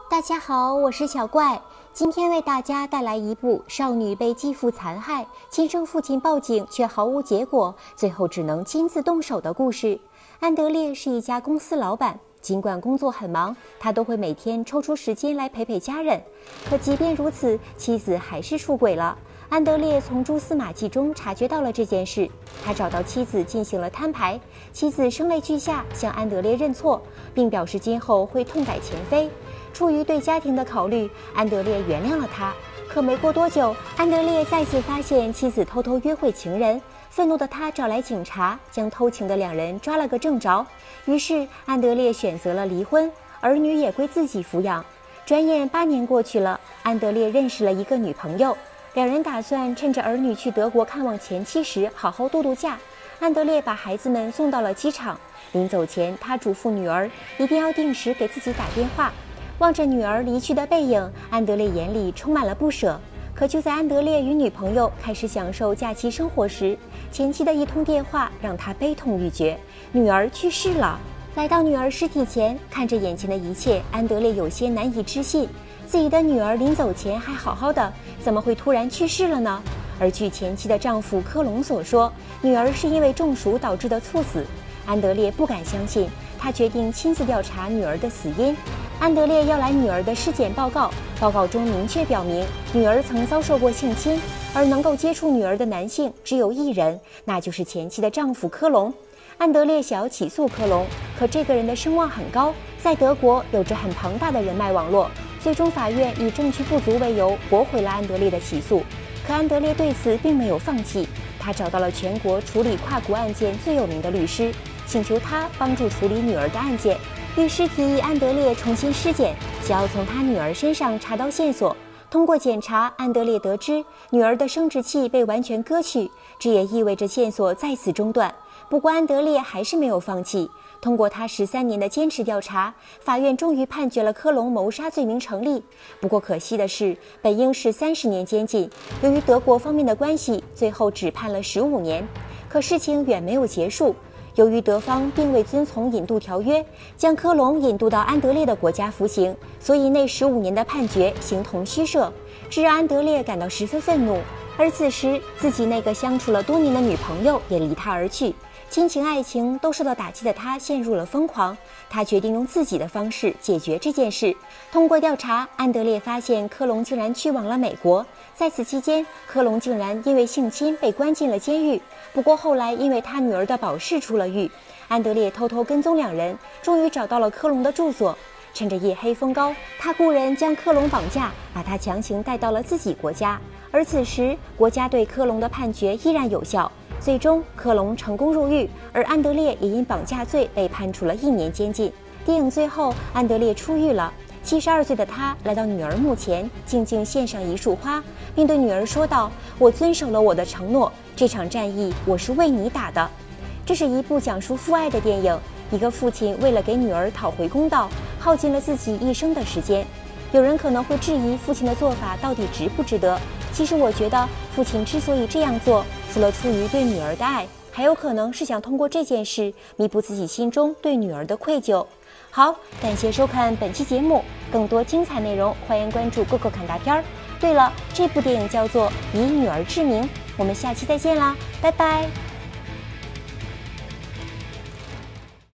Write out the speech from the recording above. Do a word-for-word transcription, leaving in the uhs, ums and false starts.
大家好，我是小怪，今天为大家带来一部少女被继父残害，亲生父亲报警却毫无结果，最后只能亲自动手的故事。安德烈是一家公司老板，尽管工作很忙，他都会每天抽出时间来陪陪家人。可即便如此，妻子还是出轨了。安德烈从蛛丝马迹中察觉到了这件事，他找到妻子进行了摊牌，妻子声泪俱下向安德烈认错，并表示今后会痛改前非。出于对家庭的考虑，安德烈原谅了他。可没过多久，安德烈再次发现妻子偷偷约会情人，愤怒的他找来警察，将偷情的两人抓了个正着。于是安德烈选择了离婚，儿女也归自己抚养。转眼八年过去了，安德烈认识了一个女朋友，两人打算趁着儿女去德国看望前妻时好好度度假。安德烈把孩子们送到了机场，临走前他嘱咐女儿一定要定时给自己打电话。望着女儿离去的背影，安德烈眼里充满了不舍。可就在安德烈与女朋友开始享受假期生活时，前妻的一通电话让他悲痛欲绝，女儿去世了。来到女儿尸体前，看着眼前的一切，安德烈有些难以置信，自己的女儿临走前还好好的，怎么会突然去世了呢？而据前妻的丈夫科隆所说，女儿是因为中暑导致的猝死。安德烈不敢相信，他决定亲自调查女儿的死因。安德烈要来女儿的尸检报告，报告中明确表明女儿曾遭受过性侵，而能够接触女儿的男性只有一人，那就是前妻的丈夫科隆。安德烈想要起诉科隆，可这个人的声望很高，在德国有着很庞大的人脉网络，最终法院以证据不足为由驳回了安德烈的起诉。可安德烈对此并没有放弃，他找到了全国处理跨国案件最有名的律师，请求他帮助处理女儿的案件。律师提议安德烈重新尸检，想要从他女儿身上查到线索。通过检查，安德烈得知女儿的生殖器被完全割去，这也意味着线索再次中断。不过安德烈还是没有放弃，通过他十三年的坚持调查，法院终于判决了科隆谋杀罪名成立。不过可惜的是，本应是三十年监禁，由于德国方面的关系，最后只判了十五年。可事情远没有结束。由于德方并未遵从引渡条约，将科隆引渡到安德烈的国家服刑，所以那十五年的判决形同虚设，这让安德烈感到十分愤怒。而此时，自己那个相处了多年的女朋友也离他而去，亲情爱情都受到打击的他陷入了疯狂。他决定用自己的方式解决这件事。通过调查，安德烈发现科隆竟然去往了美国，在此期间，科隆竟然因为性侵被关进了监狱。不过后来因为他女儿的保释出了狱，安德烈偷偷跟踪两人，终于找到了科隆的住所。趁着夜黑风高，他雇人将科隆绑架，把他强行带到了自己国家。而此时，国家对科隆的判决依然有效，最终科隆成功入狱，而安德烈也因绑架罪被判处了一年监禁。电影最后，安德烈出狱了。七十二岁的他来到女儿墓前，静静献上一束花，并对女儿说道：“我遵守了我的承诺，这场战役我是为你打的。”这是一部讲述父爱的电影，一个父亲为了给女儿讨回公道，耗尽了自己一生的时间。有人可能会质疑父亲的做法到底值不值得，其实我觉得父亲之所以这样做，除了出于对女儿的爱，还有可能是想通过这件事弥补自己心中对女儿的愧疚。好，感谢收看本期节目，更多精彩内容欢迎关注Coco看大片儿。对了，这部电影叫做《以女儿之名》，我们下期再见啦，拜拜。